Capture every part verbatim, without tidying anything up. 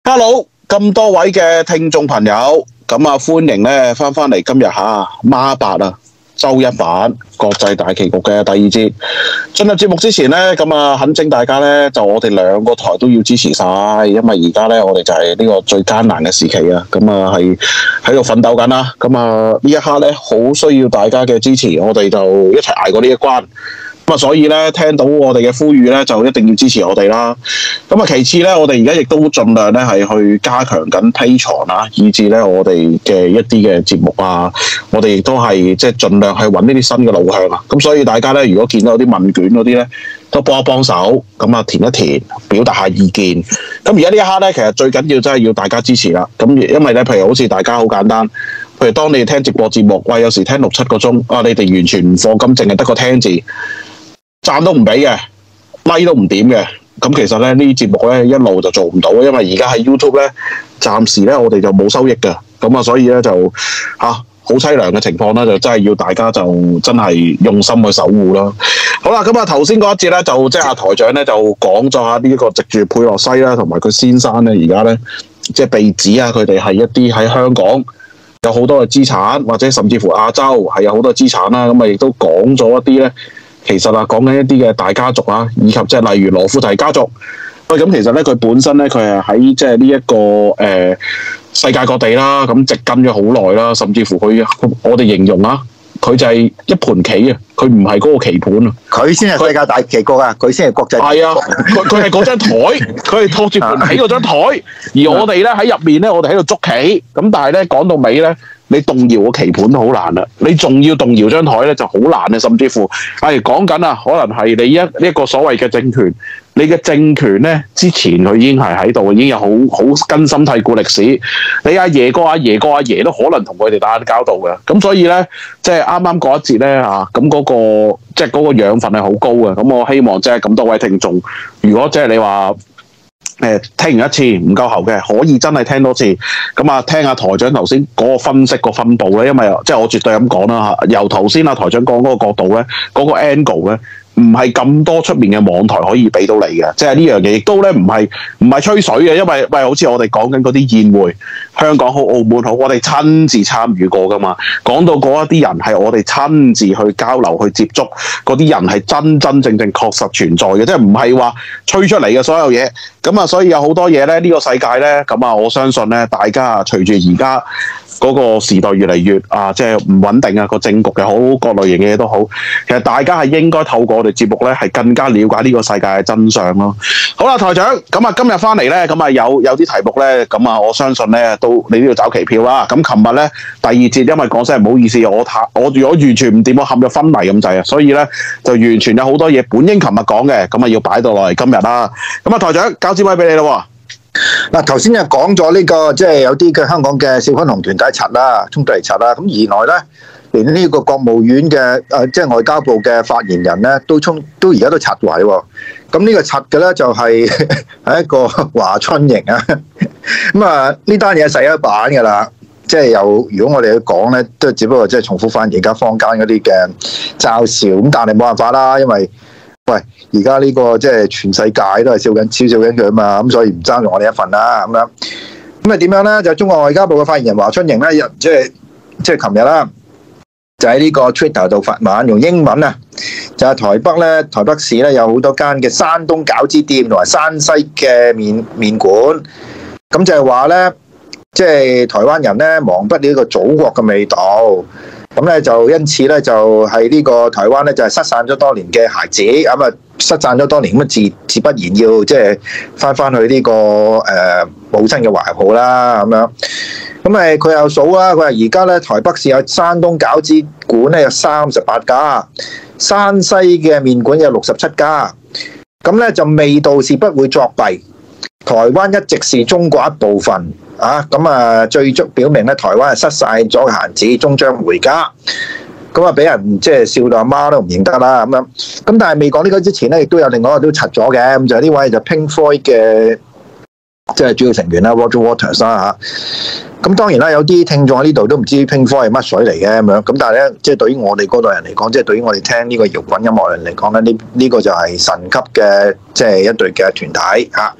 Hello，咁多位嘅聽眾朋友，咁啊歡迎咧翻翻嚟今日吓孖八啊，周一版國際大棋局嘅第二節。進入節目之前咧，咁啊懇請大家咧，就我哋兩個台都要支持晒，因為而家咧我哋就係呢個最艱難嘅時期啊，咁啊係喺度奮鬥緊啦，咁啊呢一刻咧好需要大家嘅支持，我哋就一齊捱過呢一關。咁啊，所以咧聽到我哋嘅呼籲咧，就一定要支持我哋啦。咁啊，其次咧，我哋而家亦都盡量咧係去加強緊 Patreon 啦，以至咧我哋嘅一啲嘅節目啊，我哋亦都係即係盡量去揾呢啲新嘅路向啊。咁所以大家咧，如果見到有啲問卷嗰啲咧，都幫一幫手，咁啊填一填，表達下意見。咁而家呢一刻咧，其實最緊要真係要大家支持啦。咁因為咧，譬如好似大家好簡單。譬如當你哋聽直播節目，喂，有時聽六七個鐘，啊，你哋完全唔放金，淨係得個聽字，讚都唔俾嘅 ，like 都唔點嘅，咁其實咧呢啲節目咧一路就做唔到，因為而家喺 YouTube 咧，暫時咧我哋就冇收益嘅，咁啊所以咧就嚇好凄涼嘅情況啦，就真係要大家就真係用心去守護啦。好啦，咁啊頭先嗰一節咧就即係阿台長咧就講咗下呢一個藉住佩洛西啦，同埋佢先生咧而家咧即係被指啊，佢哋係一啲喺香港。有好多嘅資產，或者甚至乎亞洲係有好多資產啦，咁啊亦都講咗一啲咧，其實啊講緊一啲嘅大家族啊，以及即係例如羅富提家族。喂，咁其實咧佢本身咧佢係喺即係呢一個誒、呃、世界各地啦，咁植根咗好耐啦，甚至乎佢我哋形容啊，佢就係一盤棋啊，佢唔係嗰個棋盤啊，佢先係世界大棋局啊，佢先係國際。係啊，佢佢係嗰張台，佢係托住盤棋嗰張台，而我哋咧喺入面咧，我哋喺度捉棋，咁但係咧講到尾咧，你動搖個棋盤都好難啦，你仲要動搖張台咧就好難啊，甚至乎係講緊啊，可能係你一一個所謂嘅政權。你嘅政權咧，之前佢已經係喺度，已經有好好根深蒂固歷史。你阿爺個阿爺個阿爺都可能同佢哋打交道嘅，咁所以咧，即係啱啱嗰一節咧嚇，咁嗰個即係嗰個養分係好高嘅。咁我希望即係咁多位聽眾，如果即係你話誒聽完一次唔夠喉嘅，可以真係聽多次。咁啊，聽下台長頭先嗰個分析個分佈咧，因為即係我絕對咁講啦嚇，由頭先阿台長講嗰個角度咧，嗰個 angle 咧。唔係咁多出面嘅網台可以俾到你嘅，即係呢樣嘢亦都咧唔係唔係吹水嘅，因為喂好似我哋講緊嗰啲宴會，香港好、澳門好，我哋親自參與過噶嘛。講到嗰一啲人係我哋親自去交流、去接觸，嗰啲人係真真正正確實存在嘅，即係唔係話吹出嚟嘅所有嘢。咁啊，所以有好多嘢咧，呢個世界咧，咁啊，我相信咧，大家隨住而家嗰個時代越嚟越啊，即係唔穩定啊，個政局又好，各類型嘅嘢都好，其實大家係應該透過我哋節目咧，係更加了解呢個世界嘅真相咯。好啦，台長，咁啊，今日翻嚟咧，咁啊有有啲題目咧，咁啊，我相信咧，都你都要找期票啦。咁琴日咧第二節，因為講聲唔好意思，我太我如果完全唔掂，我陷入昏迷咁滯啊，所以咧就完全有好多嘢本應琴日講嘅，咁啊要擺到落嚟今日啦。咁啊，台長交支咪俾你咯。 嗱，頭先就講咗呢個，即係有啲嘅香港嘅小粉紅團體拆啦，衝突嚟拆啦，咁原來咧，連呢個國務院嘅誒，即係外交部嘅發言人咧，都衝都而家都拆位喎。咁呢個拆嘅咧就係係一個華春瑩啊。咁啊，呢單嘢洗咗版㗎啦，即係有如果我哋去講咧，都只不過即係重複翻而家坊間嗰啲嘅嘲笑，咁但係冇辦法啦，因為喂，而家呢個即係全世界都係笑緊、嘲笑緊佢啊嘛，咁所以唔爭用我哋一份啦，咁樣。咁啊點樣咧？就中國外交部嘅發言人華春瑩咧，即係即係琴日啦，就喺呢個 Twitter 度發文，用英文啊，就係台北咧，台北市咧有好多間嘅山東餃子店同埋山西嘅麵麵館，咁就係話咧，即係台灣人咧忘不了呢個祖國嘅味道。咁咧就因此咧就係呢個台灣咧就係失散咗多年嘅孩子，咁啊失散咗多年，咁啊自自不然要即係翻翻去呢個誒母親嘅懷抱啦，咁樣。咁誒佢又數啦，佢話而家咧台北市有山東餃子館咧有三十八家，山西嘅麵館有六十七家。咁咧就味道是不會作弊，台灣一直是中國一部分。啊，咁啊，最足表明咧，台灣係失晒咗嘅孩子，終將回家。咁啊，俾人即係笑到阿媽都唔認得啦，咁樣。咁但係未講呢個之前咧，亦都有另外一個都拆咗嘅，咁就係呢位就 Pink Floyd 嘅即係主要成員啦 ，Roger Waters 啦嚇。咁當然啦，有啲聽眾喺呢度都唔知 Pink Floyd 係乜水嚟嘅咁樣。咁但係咧，即係對於我哋嗰代人嚟講，即係對於我哋聽呢個搖滾音樂人嚟講咧，呢呢個就係神級嘅即係一隊嘅團體嚇。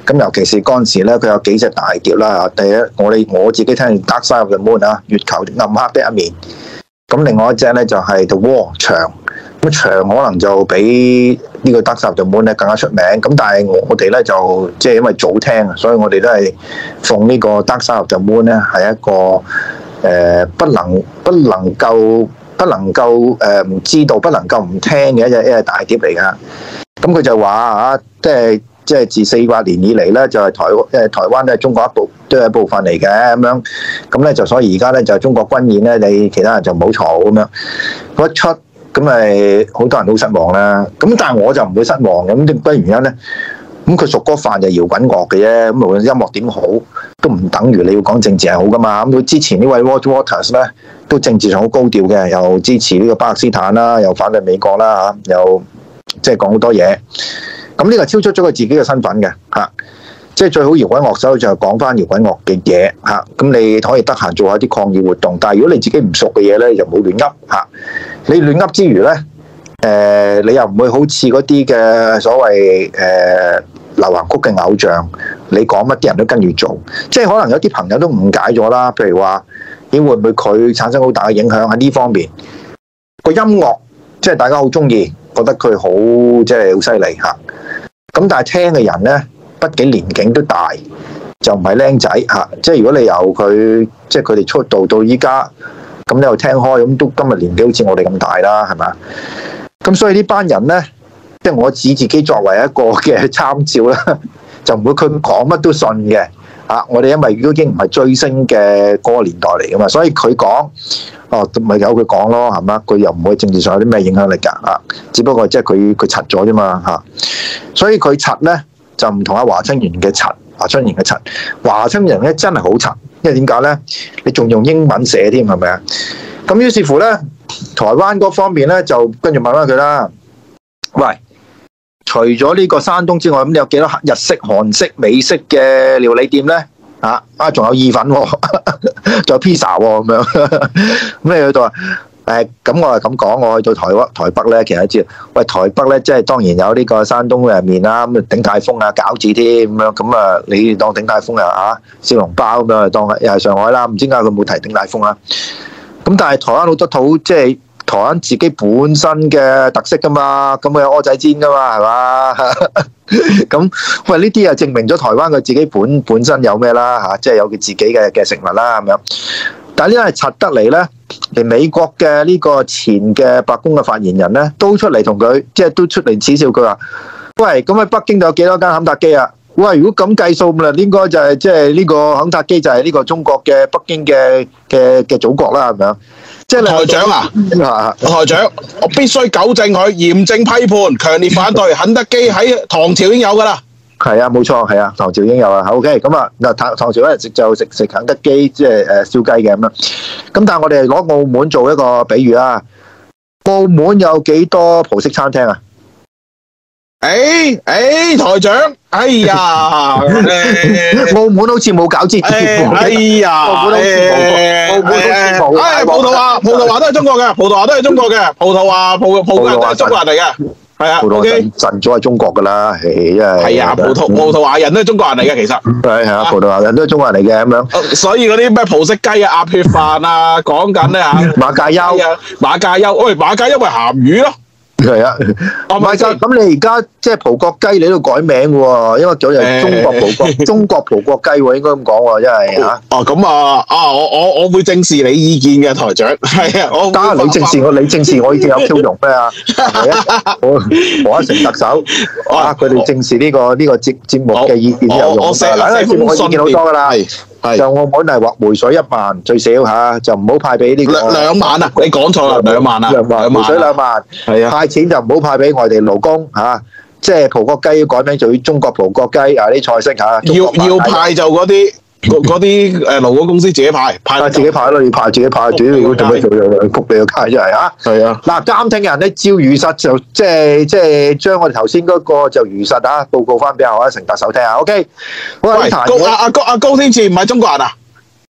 咁尤其是嗰陣時咧，佢有幾隻大碟啦。第一，我哋我自己聽 Dark Side of the Moon 啊，月球暗黑的一面。咁另外一隻咧就係 The Wall 牆。咁牆可能就比呢個 Dark Side of the Moon 咧更加出名。咁但係我哋咧就即係因為早聽，所以我哋都係奉呢個 Dark Side of the Moon 咧係一個誒、呃、不能不能夠不能夠誒唔知道不能夠唔聽嘅一隻一隻大碟嚟㗎。咁佢就話啊，即係。即係自四百年以嚟咧，就係、是、台灣，即係台灣咧，中國一部都係一部分嚟嘅咁樣。咁咧就所以而家咧就係中國軍演咧，你其他人就唔好嘈咁樣。嗰一出咁咪好多人都失望啦。咁但係我就唔會失望嘅。咁點乜原因咧？咁佢屬嗰範就搖滾樂嘅啫。咁無論音樂點好，都唔等於你要講政治係好噶嘛。咁佢之前呢位 Roger Waters 咧，都政治上好高調嘅，又支持呢個巴勒斯坦啦，又反對美國啦嚇，又即係講好多嘢。咁呢個超出咗佢自己嘅身份嘅嚇，即係最好搖滾樂手就係講翻搖滾樂嘅嘢嚇。咁你可以得閒做下啲抗議活動，但係如果你自己唔熟嘅嘢咧，就唔好亂噏嚇。你亂噏之餘咧，誒、呃、你又唔會好似嗰啲嘅所謂誒、呃、流行曲嘅偶像，你講乜啲人都跟住做。即係可能有啲朋友都誤解咗啦，譬如話，咦會唔會佢產生好大嘅影響喺呢方面？個音樂即係大家好中意，覺得佢好即係好犀利嚇。咁但係聽嘅人咧，畢竟年紀都大，就唔係僆仔嚇。即係如果你由佢，即係佢哋出道到依家，咁你又聽開，咁都今日年紀好似我哋咁大啦，係咪？咁所以呢班人咧，即係我指自己作為一個嘅參照啦，就唔會佢講乜都信嘅。啊，我哋因為已經唔係追星嘅嗰個年代嚟噶嘛，所以佢講。哦，咪由佢講咯，係嘛？佢又唔會政治上有啲咩影響力㗎啊！只不過即係佢佢柒咗啫嘛嚇，所以佢柒咧就唔同阿華清源嘅柒，華清源嘅柒，華清源咧真係好柒，因為點解咧？你仲用英文寫添係咪啊？咁於是乎咧，台灣嗰方面咧就跟住問翻佢啦。喂，除咗呢個山東之外，咁你有幾多日式、韓式、美式嘅料理店咧？啊！啊，仲有意粉喎、哦，仲有 pizza 喎、哦，咁樣咁你去到啊？誒，咁我係咁講，我去到台灣台北咧，其實知道，喂，台北咧，即係當然有呢個山東嘅麵啦，咁啊鼎泰豐啊餃子添咁樣，咁啊你當鼎泰豐又啊小籠包咁樣，當又係上海啦，唔知點解佢冇提鼎泰豐啦。咁但係台灣好多土即係。台灣自己本身嘅特色噶嘛，咁佢有蚵仔煎噶嘛，係嘛？咁喂，呢啲又證明咗台灣佢自己本本身有咩啦嚇，即係有佢自己嘅嘅食物啦咁樣。但係呢個係柒得嚟咧，連美國嘅呢個前嘅白宮嘅發言人咧，都出嚟同佢，即係都出嚟恥笑佢話：喂，咁喺北京度有幾多間肯塔基啊？喂，如果咁計數咁啦，應該就係即係呢個肯塔基就係呢個中國嘅北京嘅嘅嘅祖國啦，係咪啊？即係台長啊，台長，我必須糾正佢，嚴正批判，強烈反對。肯德基喺唐朝已經有噶啦。係啊，冇錯，係啊，唐朝已經有啦。OK，咁啊，嗱，唐唐朝嗰陣食就食食肯德基，即係誒燒雞嘅咁樣。咁但係我哋攞澳門做一個比喻啊，澳門有幾多葡式餐廳啊？ 誒誒，台長，哎呀， 澳門好似冇餃子店， 哎呀， 澳門好似冇，澳門好似冇。 哎，葡萄牙，葡萄牙都係中國嘅，葡萄牙都係中國嘅，葡萄牙葡葡萄牙都係中國人嚟嘅，係啊。 葡萄牙神早係中國噶啦，係因為係啊，葡萄葡萄牙人都係中國人嚟嘅，其實係係啊，葡萄牙人都係中國人嚟嘅咁樣。 所以嗰啲咩葡式雞啊、鴨血飯啊，講緊咧嚇， 馬介休啊，馬介休，喂，馬介休咪鹹魚咯。 係啊，唔係㗎，咁你而家即係葡國雞，你都改名喎，因為叫做中國葡國，中國葡國雞喎，應該咁講喎，因為嚇。哦， 咁啊，啊，我我我會正視你意見嘅台長，係啊，我得你正視我，你正視我已經有超容咩啊？我我一成特首，啊，佢哋正視呢個呢個節節目嘅意見有用㗎啦，因為節目嘅意見好多㗎啦。就澳門係劃回水一萬最少嚇，就唔好派俾呢個兩兩萬啊！你講錯啦，兩萬啊， 兩萬回水兩萬，係啊，派錢就唔好派俾外地勞工嚇，即係葡國雞改名做中國葡國雞啊！啲菜式嚇， 要要派就嗰啲嗰啲誒勞工公司自己派， 派自己派咯，要派自己派，主要做咩做又谷你個街出嚟嚇？係啊！嗱，監聽人咧照如實就即係即係將我哋頭先嗰個就如實啊報告翻俾阿賀一誠特首聽下。OK，好啊， 高阿阿高阿高天賜唔係中國人啊？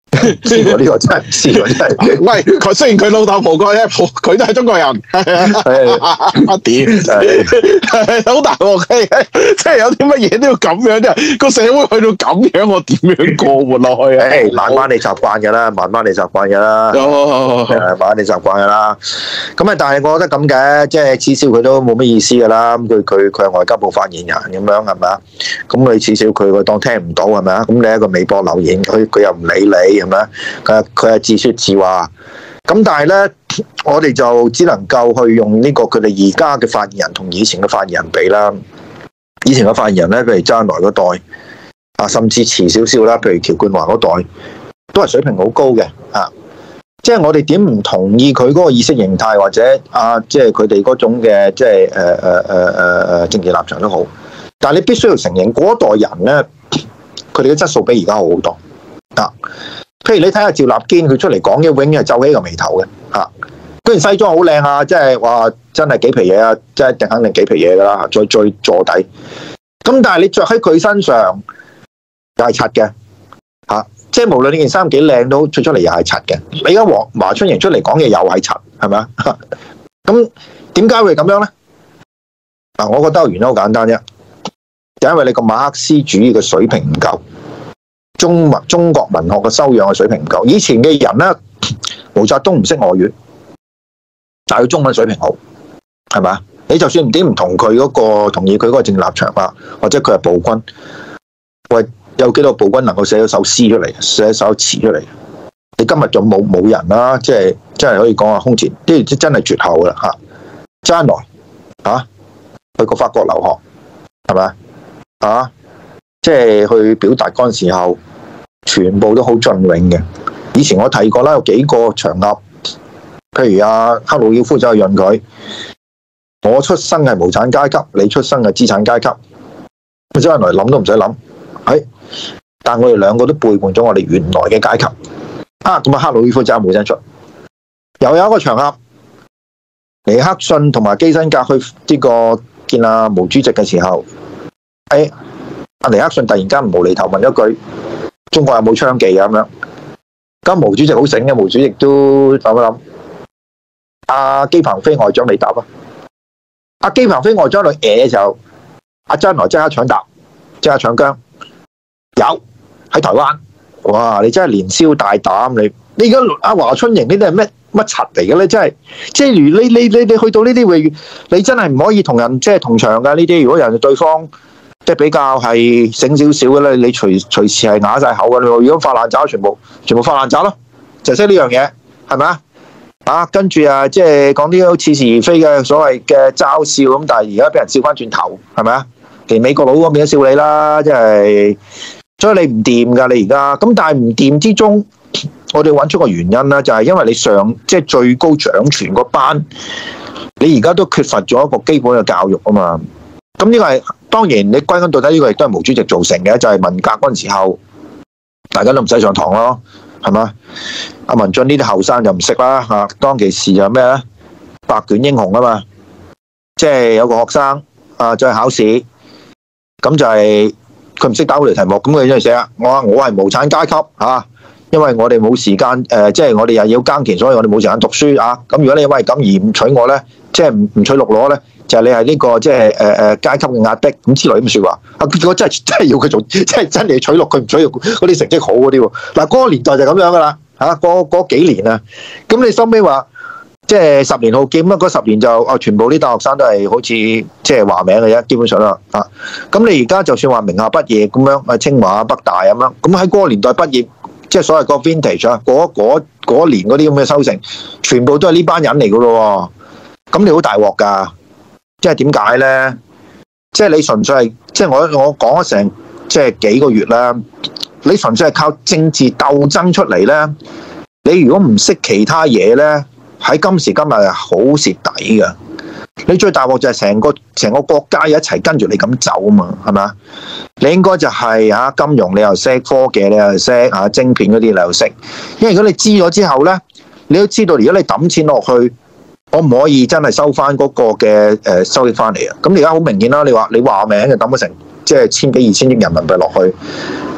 知喎，呢個真係唔知喎，真係。 喂，佢雖然佢老豆葡國啫，葡佢都係中國人。阿屌，好大鑊嘅，即係有啲乜嘢都要咁樣啫。個社會去到咁樣，我點樣過活落去啊？ 誒，慢慢你習慣㗎啦，慢慢你習慣㗎啦，係慢慢你習慣㗎啦。咁啊，但係我覺得咁嘅，即係至少佢都冇乜意思㗎啦。咁佢佢佢係外交部發言人咁樣係咪啊？咁你至少佢佢當聽唔到係咪啊？咁你喺個微博留言，佢佢又唔理你係咪啊？佢佢係自説自話。咁但係咧，我哋就只能夠去用呢個佢哋而家嘅發言人同以前嘅發言人比啦。以前嘅發言人咧，譬如周恩來嗰代啊，甚至遲少少啦，譬如喬冠華嗰代，都係水平好高嘅啊。即係我哋點唔同意佢嗰個意識形態或者啊，即係佢哋嗰種嘅即係誒誒誒誒誒政治立場都好。但係你必須要承認，嗰一代人咧，佢哋嘅質素比而家好好多啊。譬如你睇下趙立堅，佢出嚟講嘢，永遠係皺起個眉頭嘅嚇。雖然西裝好靚啊，即係話真係幾皮嘢啊，即係一定肯定幾皮嘢噶啦，再再坐底。咁但係你着喺佢身上又係柒嘅嚇，即係無論呢件衫幾靚都出出嚟又係柒嘅。你而家黃華春瑩出嚟講嘢又係柒，係咪啊？咁點解會咁樣咧？嗱，我覺得個原因好簡單啫，就因為你個馬克思主義嘅水平唔夠。中文中國文學嘅修養嘅水平唔夠，以前嘅人咧，毛澤東唔識外語，但係佢中文水平好，係咪啊？你就算唔點唔同佢嗰個同意佢嗰個政治立場啊，或者佢係暴君，喂，有幾多暴君能夠寫咗首詩出嚟，寫一首詞出嚟？你今日就冇冇人啦，即係真係可以講下空前，呢啲真係絕後噶啦嚇。周恩來嚇去過法國留學，係咪啊？即係去表達嗰陣時候。全部都好雋永嘅。以前我提過啦，有幾個場合，譬如阿赫魯曉夫走去潤佢，我出生係無產階級，你出生係資產階級。周恩來諗都唔使諗，係，但我哋兩個都背叛咗我哋原來嘅階級。啊，咁啊，赫魯曉夫就冇聲出。又有一個場合，尼克遜同埋基辛格去呢個見阿毛主席嘅時候，誒，阿尼克遜突然間無厘頭問一句。中國有冇槍技啊？咁樣，咁毛主席好醒嘅，毛主席都諗一諗。阿姬鵬飛外長你答啊！阿姬鵬飛外長嚟誒嘅時候，阿周恩來即刻搶答，即刻搶姜。有喺台灣，哇！你真係連消帶膽你。你而家阿華春瑩呢啲係咩乜柒嚟嘅咧？真係，即係如你你你你去到呢啲域，你真係唔可以同人即係同場㗎呢啲。如果人哋對方。即係比較係醒少少嘅咧，你隨隨時係啞晒口嘅。如果發爛渣，全部全部發爛渣咯，就識呢樣嘢，係咪啊？啊，跟住啊，即係講啲好似是而非嘅所謂嘅嘲笑咁，但係而家俾人笑翻轉頭，係咪啊？連美國佬嗰邊都笑你啦，即係，所以你唔掂㗎，你而家咁，但係唔掂之中，我哋揾出個原因啦，就係因為你上即係最高掌權嗰班，你而家都缺乏咗一個基本嘅教育啊嘛。咁呢個係當然，你歸根到底呢個亦都係毛主席造成嘅，就係文革嗰陣時候，大家都唔使上堂咯，係嘛？阿文進呢啲後生就唔識啦嚇，當其時就咩咧？白卷英雄啊嘛，即係有個學生啊，再考試，咁就係佢唔識答嗰條題目，咁佢就寫啊，我話我係無產階級嚇，因為我哋冇時間誒，即係我哋又要耕田，所以我哋冇時間讀書啊。咁如果你因為咁而唔娶我咧，即係唔唔取六攞咧？就係你係呢個即係誒誒階級嘅壓迫咁之類咁嘅説話，啊結果真係真係要佢做，即係真係取錄佢唔取錄嗰啲成績好嗰啲喎。嗱嗰個年代就咁樣噶啦嚇，嗰嗰幾年啊，咁你收尾話即係十年浩劫啊，嗰十年就啊全部啲大學生都係好似即係話名嘅啫，基本上啦啊。咁你而家就算話名校畢業咁樣，啊清華、北大咁樣，咁喺嗰個年代畢業，即係所謂個 vintage 啊，嗰嗰嗰年嗰啲咁嘅收成，全部都係呢班人嚟噶咯喎，咁你好大鑊㗎。即係點解咧？即係你純粹係，即係我我講咗成即係幾個月啦。你純粹係靠政治鬥爭出嚟咧，你如果唔識其他嘢咧，喺今時今日係好蝕底噶。你最大鑊就係成個成個國家一齊跟住你咁走啊嘛，係咪啊？你應該就係啊金融你又識，科技你又識，啊晶片嗰啲你又識。因為如果你知咗之後咧，你都知道如果你抌錢落去。可唔可以真係收翻嗰個嘅誒收益翻嚟啊？咁而家好明顯啦，你話你話名就抌咗成即係千幾二千億人民幣落去，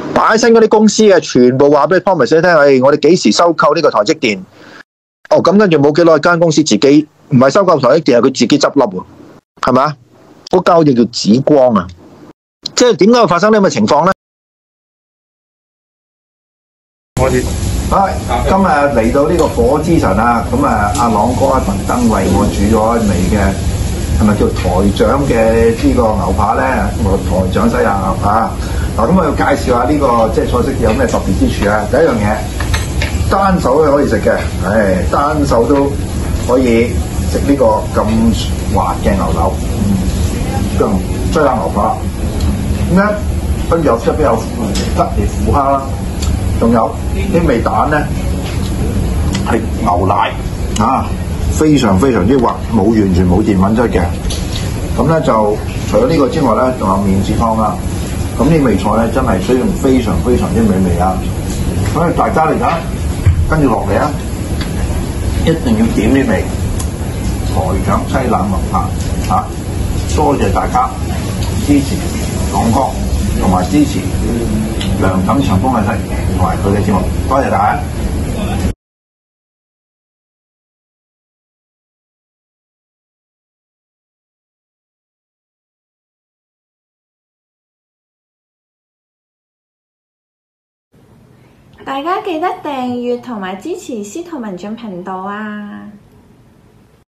擺新嗰啲公司嘅全部話俾 promise 你聽，誒、哎，我哋幾時收購呢個台積電？哦，咁跟住冇幾耐，間公司自己唔係收購台積電，係佢自己執笠喎，係咪啊？嗰間好似叫紫光啊，即係點解會發生呢咁嘅情況咧？我哋係今日嚟到呢個火之神啊，咁啊，阿朗哥特登為我煮咗一味嘅，係咪叫台長嘅呢個牛扒咧？我台長西洋牛扒。嗱，咁我要介紹下呢、這個即係菜式有咩特別之處啊？第一樣嘢，單手都可以食嘅，唉，單手都可以食呢個咁滑嘅牛柳，咁西洋牛扒。咁咧，跟住有出邊有吉列虎蝦啦。仲有啲味蛋咧，係牛奶啊，非常非常之滑，冇完全冇澱粉質嘅。咁咧就除咗呢個之外咧，仲有麵豉湯啦。咁呢味菜咧真係需要非常非常之美味啊！所以大家嚟講，跟住落嚟啊，一定要點呢味台長西冷牛扒嚇！多謝大家支持朗哥，同埋支持梁錦祥風麗西同埋佢嘅節目，多謝大家。 大家記得訂閱同埋支持司徒文進頻道啊！